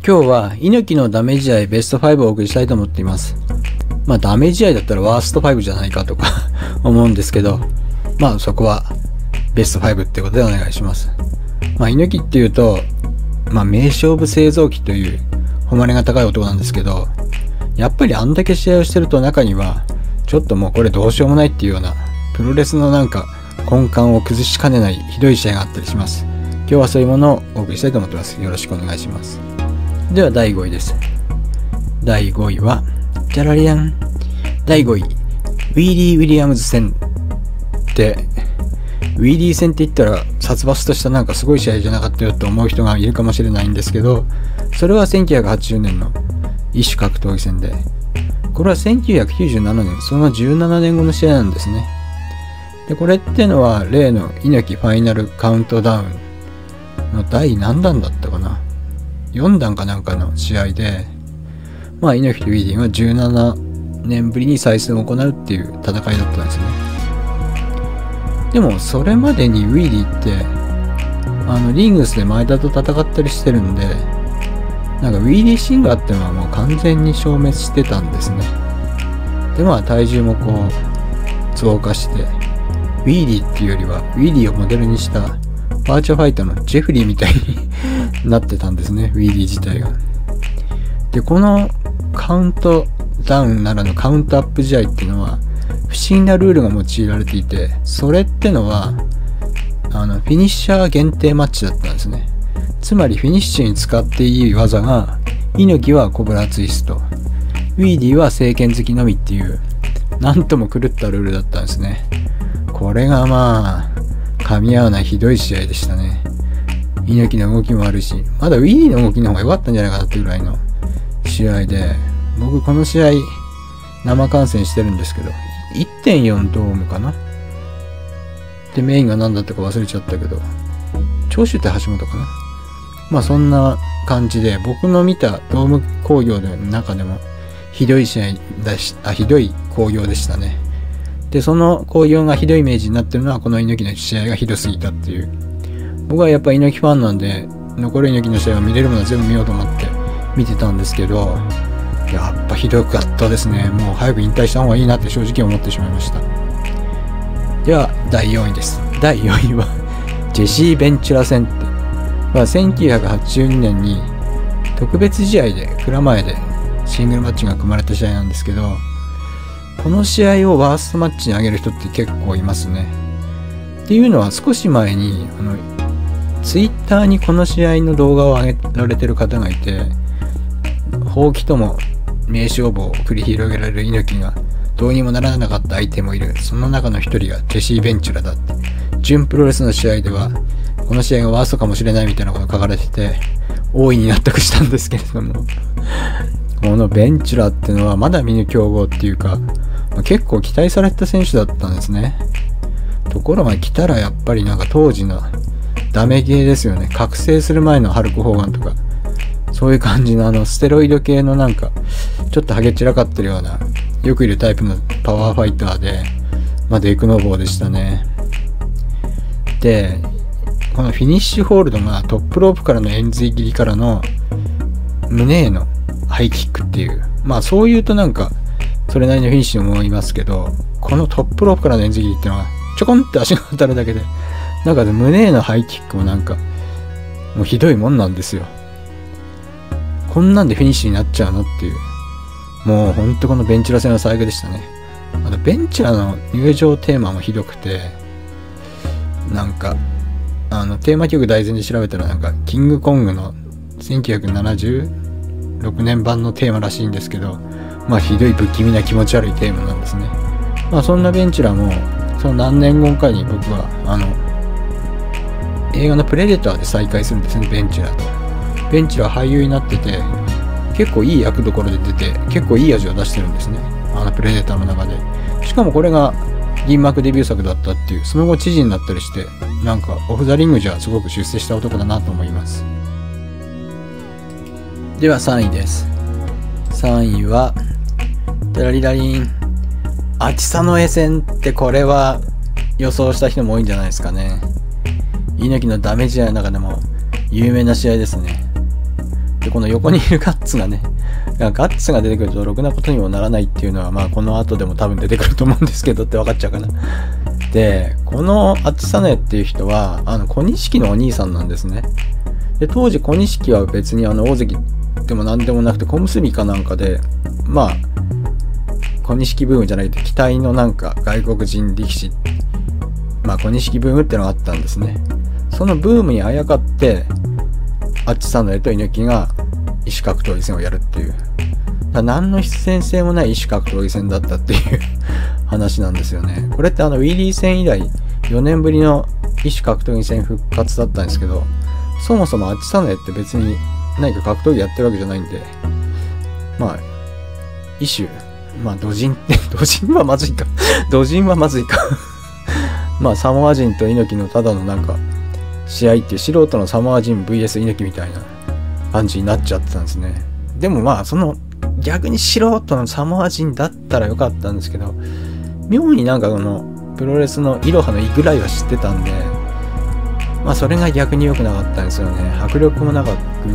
今日は猪木のダメ試合ベスト5をお送りしたいと思っています。ダメ試合だったらワースト5じゃないかとか思うんですけど、そこはベスト5ってことでお願いします。猪木っていうと、名勝負製造機という誉れが高い男なんですけど、やっぱりあんだけ試合をしてると中にはちょっともうこれどうしようもないっていうようなプロレスの根幹を崩しかねないひどい試合があったりします。今日はそういうものをお送りしたいと思ってます。よろしくお願いします。では第5位です。第5位はジャラリアン。第5位、ウィリー・ウィリアムズ戦で、ウィリー戦って言ったら殺伐としたすごい試合じゃなかったよと思う人がいるかもしれないんですけど、それは1980年の異種格闘技戦で、これは1997年、その17年後の試合なんですね。で、これってのは例の猪木ファイナルカウントダウンの第何弾だったかな、4弾かなんかの試合で、猪木とウィリーが17年ぶりに再戦を行うっていう戦いだったんですね。でもそれまでにウィリーってリングスで前田と戦ったりしてるんで、ウィリーシンガーってのはもう完全に消滅してたんですね。で体重も増加して、ウィリーっていうよりはウィリーをモデルにしたバーチャファイターのジェフリーみたいになってたんですね、ウィリー自体が。で、このカウントダウンならぬカウントアップ試合っていうのは不思議なルールが用いられていて、それってのはフィニッシャー限定マッチだったんですね。つまりフィニッシュに使っていい技が、猪木はコブラツイスト、ウィリーは聖剣好きのみっていう、なんとも狂ったルールだったんですね。これが噛み合わないひどい試合でしたね。猪木の動きもあるし、まだウィリーの動きの方が良かったんじゃないかなっていうぐらいの試合で、僕この試合生観戦してるんですけど、1.4 ドームかなで、メインが何だったか忘れちゃったけど、長州って橋本かな、そんな感じで、僕の見たドーム興行の中でもひどい試合だし、ひどい興行でしたね。で、その興行がひどいイメージになってるのは、この猪木の試合がひどすぎたっていう。僕はやっぱ猪木ファンなんで、残る猪木の試合を見れるものは全部見ようと思って見てたんですけど、やっぱひどかったですね。もう早く引退した方がいいなって正直思ってしまいました。では第4位です。第4位はジェシー・ベンチュラ戦って、1982年に特別試合で蔵前でシングルマッチが組まれた試合なんですけど、この試合をワーストマッチに上げる人って結構いますね。っていうのは、少し前にツイッターにこの試合の動画を上げられてる方がいて、ほうきとも名勝負を繰り広げられる猪木がどうにもならなかった相手もいる。その中の一人がジェシー・ベンチュラだって。準プロレスの試合ではこの試合がワーストかもしれないみたいなことが書かれてて、大いに納得したんですけれども、このベンチュラってのはまだ見ぬ強豪っていうか、結構期待された選手だったんですね。ところが来たらやっぱり当時のダメ系ですよね。覚醒する前のハルク・ホーガンとか、そういう感じのステロイド系のちょっとハゲ散らかってるような、よくいるタイプのパワーファイターで、デクノボーでしたね。で、このフィニッシュホールドがトップロープからの円髄切りからの胸へのハイキックっていう、そういうとそれなりのフィニッシュに思いますけど、このトップロープからの円髄切りっていうのはちょこんって足が当たるだけで、胸へのハイキックももうひどいもんなんですよ。こんなんでフィニッシュになっちゃうのっていう。もうほんとこのベンチュラ戦は最悪でしたね。ベンチュラの入場テーマもひどくて、テーマ曲大全で調べたらキングコングの1976年版のテーマらしいんですけど、ひどい不気味な気持ち悪いテーマなんですね。そんなベンチュラもその何年後かに僕は映画のプレデターで再会するんですね、ベンチュラと。ベンチュラは俳優になってて、結構いい役どころで出て、結構いい味を出してるんですね、プレデターの中で。しかもこれが銀幕デビュー作だったっていう、その後知事になったりして、オフザリングじゃすごく出世した男だなと思います。では3位です。3位はダラリラリン、アチサノエ戦って、これは予想した人も多いんじゃないですかね。猪木のダメ試合の中でも有名な試合ですね。 で、この横にいるガッツがね、ガッツが出てくるとろくなことにもならないっていうのは、まあこの後でも多分出てくると思うんですけどって分かっちゃうかな。で、このあちさねっていう人は、小錦のお兄さんなんですね。で、当時小錦は別に大関でも何でもなくて小結かなんかで、まあ、小錦ブームじゃないけど、期待のなんか外国人力士、まあ小錦ブームってのがあったんですね。そのブームにあやかって、あちさねと猪木が異種格闘技戦をやるっていう。何の必然性もない異種格闘技戦だったっていう話なんですよね。これってウィリー戦以来4年ぶりの異種格闘技戦復活だったんですけど、そもそもあちさねって別に何か格闘技やってるわけじゃないんで、まあ、異種、まあ、土人はまずいか。土人はまずいか。まあ、サモア人と猪木のただのなんか、試合っていう素人のサモア人 VS 猪木みたいな感じになっちゃってたんですね。でもまあ、逆に素人のサモア人だったらよかったんですけど、妙になんかプロレスのイロハのイぐらいは知ってたんで、まあそれが逆に良くなかったんですよね。迫力もなく、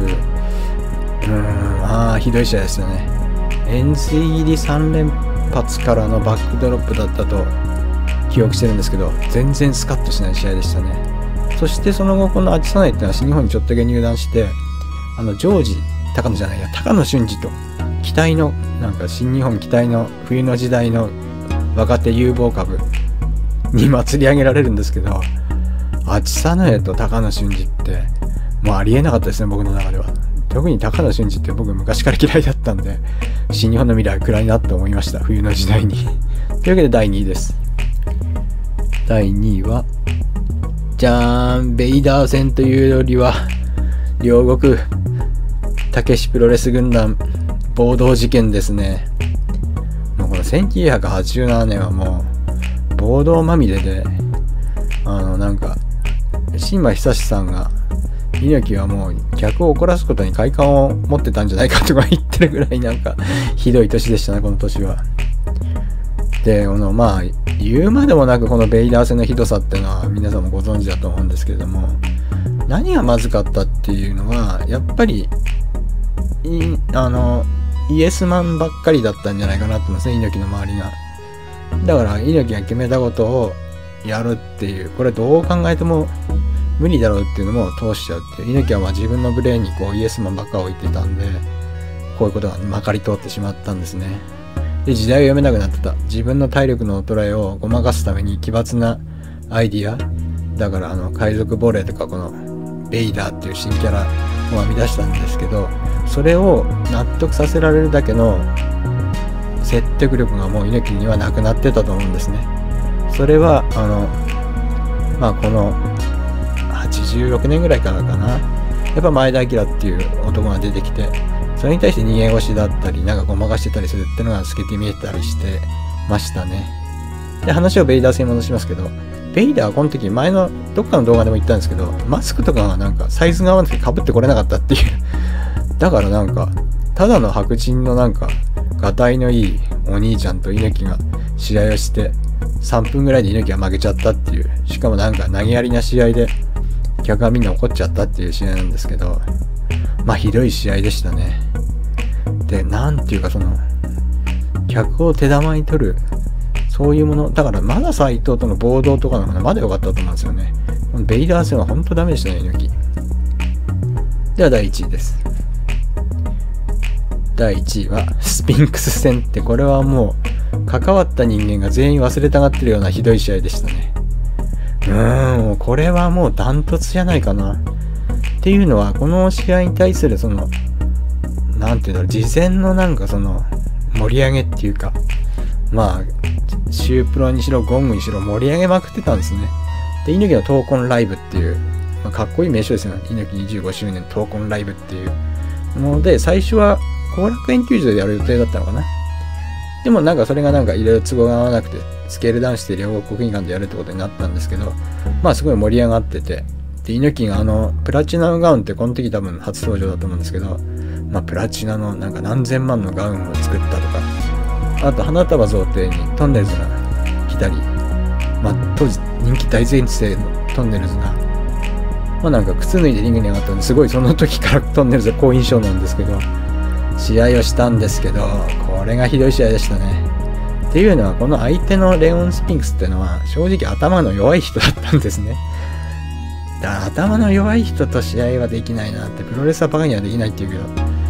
ひどい試合ですよね。円錐入り3連発からのバックドロップだったと記憶してるんですけど、全然スカッとしない試合でしたね。そしてその後このあちさねってのは新日本にちょっとだけ入団して、ジョージ、高野俊二と、期待の、なんか新日本期待の冬の時代の若手有望株に祭り上げられるんですけど、あちさねと高野俊二ってもうありえなかったですね、僕の中では。特に高野俊二って僕昔から嫌いだったんで、新日本の未来は暗いなって思いました、冬の時代に。というわけで第2位です。第2位は、じゃーん、ベイダー戦というよりは、両国、たけしプロレス軍団、暴動事件ですね。もうこの1987年はもう、暴動まみれで、なんか、新馬久志さんが、猪木はもう客を怒らすことに快感を持ってたんじゃないかとか言ってるぐらいなんかひどい年でしたね、この年は。で、まあ、言うまでもなくこのベイダー戦のひどさっていうのは皆さんもご存知だと思うんですけれども、何がまずかったっていうのは、やっぱり、イエスマンばっかりだったんじゃないかなと思いますね、猪木の周りが。だから猪木が決めたことをやるっていう、これどう考えても無理だろうっていうのも通しちゃうっていう。猪木はまあ自分のブレーンにこうイエスマンばっか置いてたんで、こういうことがまかり通ってしまったんですね。で、時代を読めなくなってた。自分の体力の衰えをごまかすために奇抜なアイディア。だから海賊ボレーとかこのベイダーっていう新キャラを編み出したんですけど、それを納得させられるだけの説得力がもう猪木にはなくなってたと思うんですね。それはまあこの86年ぐらいからかな、やっぱ前田明っていう男が出てきて、それに対して逃げ腰だったりなんかごまかしてたりするっていうのが透けて見えたりしてましたね。で、話をベイダー戦に戻しますけど、ベイダーはこの時前のどっかの動画でも言ったんですけど、マスクとかがなんかサイズが合わなくて被ってこれなかったっていうだからなんかただの白人のなんかがたいのいいお兄ちゃんと猪木が試合をして3分ぐらいで猪木が負けちゃったっていう、しかもなんか投げやりな試合で客がみんな怒っちゃったっていう試合なんですけど、まあひどい試合でしたね。で、なんていうか客を手玉に取る、そういうもの、だからまださ、伊藤との暴動とかの方がまだ良かったと思うんですよね。このベイダー戦は本当ダメでしたね、猪木。では第1位です。第1位はスピンクス戦って、これはもう関わった人間が全員忘れたがってるようなひどい試合でしたね。これはもうダントツじゃないかな。っていうのは、この試合に対するなんていうんだろう、事前のなんか盛り上げっていうか、まあ、シュープロにしろゴングにしろ盛り上げまくってたんですね。で、猪木の闘魂ライブっていう、まあ、かっこいい名称ですよね。猪木25周年闘魂ライブっていうので、最初は後楽園球場でやる予定だったのかな。でもなんかそれがなんかいろいろ都合が合わなくて、スケールダウンして両国国技館でやるってことになったんですけど、まあすごい盛り上がってて、で、猪木がプラチナのガウンってこの時多分初登場だと思うんですけど、まあプラチナのなんか何千万のガウンを作ったとか、あと花束贈呈にトンネルズが来たり、まあ当時人気大前世のトンネルズがまあなんか靴脱いでリングに上がったんで、すごいその時からトンネルズは好印象なんですけど、試合をしたんですけど、これがひどい試合でしたね。っていうのは、この相手のレオン・スピンクスっていうのは、正直頭の弱い人だったんですね。だから頭の弱い人と試合はできないなって、プロレスはバカにはできないって言うけ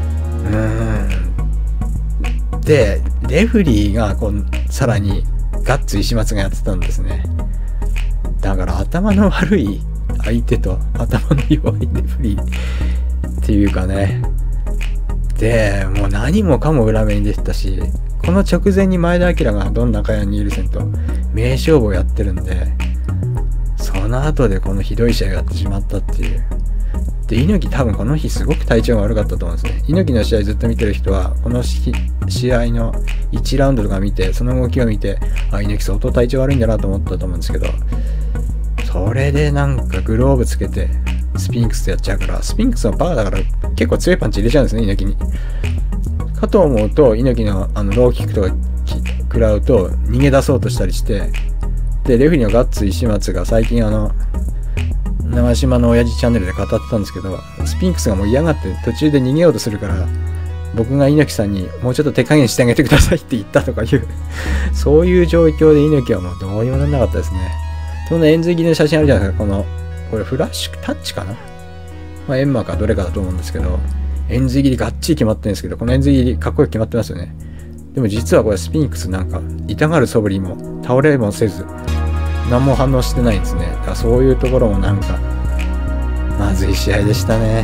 ど、で、レフリーがさらにガッツ石松がやってたんですね。だから頭の悪い相手と頭の弱いレフリーっていうかね。で、もう何もかも裏目に出てたし、この直前に前田明がどんなかやニールセンと名勝負をやってるんで、その後でこのひどい試合がやってしまったっていう。で、猪木多分この日すごく体調が悪かったと思うんですね。猪木の試合ずっと見てる人は、この試合の1ラウンドとか見て、その動きを見て、あ、猪木相当体調悪いんだなと思ったと思うんですけど、それでなんかグローブつけて、スピンクスやっちゃうから、スピンクスのパワーだから結構強いパンチ入れちゃうんですね、猪木に。かと思うと、猪木のローキックとか食らうと逃げ出そうとしたりして、で、レフェリーのガッツ石松が最近長島の親父チャンネルで語ってたんですけど、スピンクスがもう嫌がって途中で逃げようとするから、僕が猪木さんにもうちょっと手加減してあげてくださいって言ったとかいう、そういう状況で猪木はもうどうにもならなかったですね。この円髄切りの写真あるじゃないですか、これフラッシュタッチかな、まあ、エンマかどれかだと思うんですけど、円髄切りがっちり決まってるんですけど、この円髄切りかっこよく決まってますよね。でも実はこれスピンクスなんか痛がる素振りも倒れもせず何も反応してないんですね。だからそういうところもなんかまずい試合でしたね。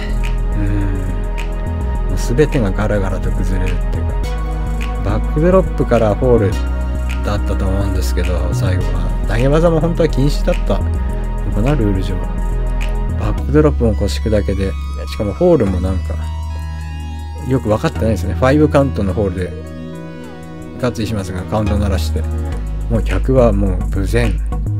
もう全てがガラガラと崩れるっていうか、バックドロップからフォールだったと思うんですけど、最後は投げ技も本当は禁止だったのかな、ルール上。バックドロップも腰砕けで、しかもフォールもなんかよく分かってないですね。5カウントのフォールでガッツ石松がカウント鳴らして、もう客はもう無然。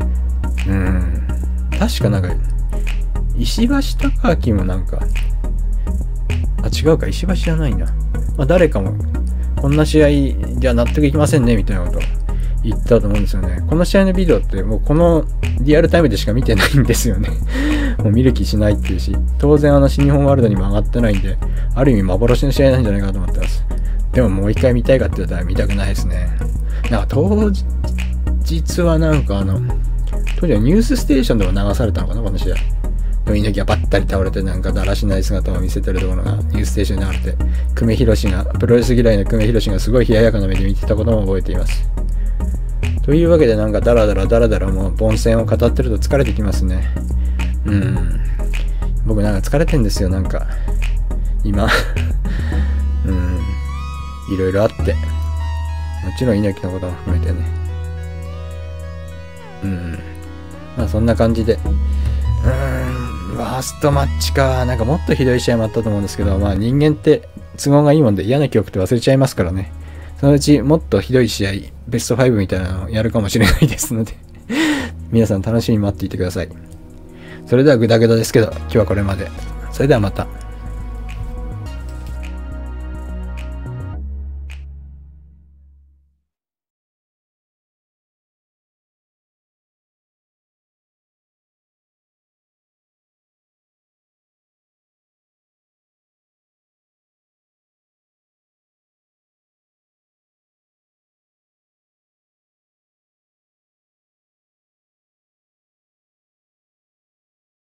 確かなんか石橋貴明もなんか、違うか、石橋じゃないな、まあ、誰かもこんな試合じゃ納得いきませんねみたいなことを言ったと思うんですよね。この試合のビデオってもうこのリアルタイムでしか見てないんですよね。もう見る気しないっていうし、当然新日本ワールドにも上がってないんで、ある意味幻の試合なんじゃないかと思ってます。でももう一回見たいかって言ったら見たくないですね。なんか当日はなんか当時はニュースステーションでも流されたのかな、この試合。猪木がばったり倒れてなんかだらしない姿を見せてるところがニュースステーションに流れて、久米宏が、プロレス嫌いの久米宏がすごい冷ややかな目で見てたことも覚えています。というわけでなんかダラダラもう凡戦を語ってると疲れてきますね。僕なんか疲れてんですよ、なんか今いろいろあって、もちろん猪木のことも含めてね。まあそんな感じで、ワーストマッチか。なんかもっとひどい試合もあったと思うんですけど、まあ人間って都合がいいもんで嫌な記憶って忘れちゃいますからね。そのうちもっとひどい試合、ベスト5みたいなのをやるかもしれないですので皆さん楽しみに待っていてください。それではグダグダですけど、今日はこれまで。それではまた。